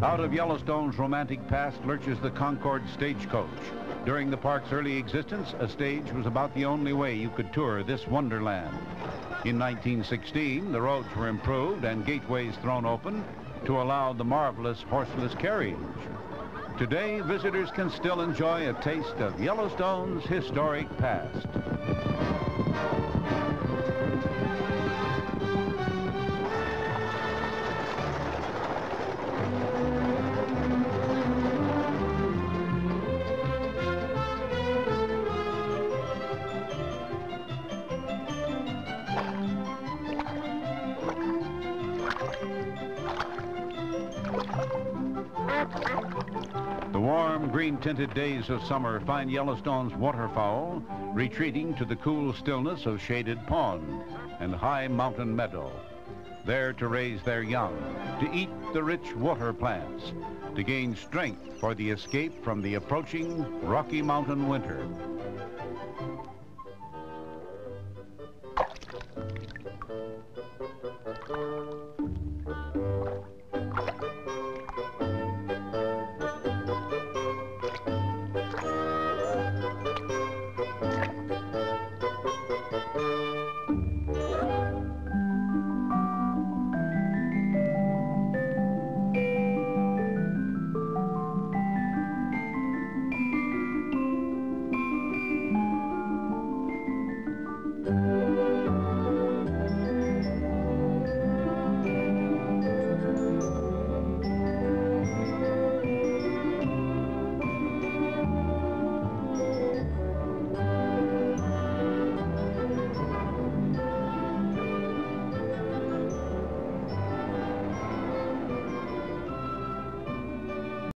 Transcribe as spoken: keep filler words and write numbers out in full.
Out of Yellowstone's romantic past lurches the Concord Stagecoach. During the park's early existence, a stage was about the only way you could tour this wonderland. In nineteen sixteen, the roads were improved and gateways thrown open to allow the marvelous horseless carriage. Today, visitors can still enjoy a taste of Yellowstone's historic past. The warm, green-tinted days of summer find Yellowstone's waterfowl retreating to the cool stillness of shaded pond and high mountain meadow, there to raise their young, to eat the rich water plants, to gain strength for the escape from the approaching Rocky Mountain winter.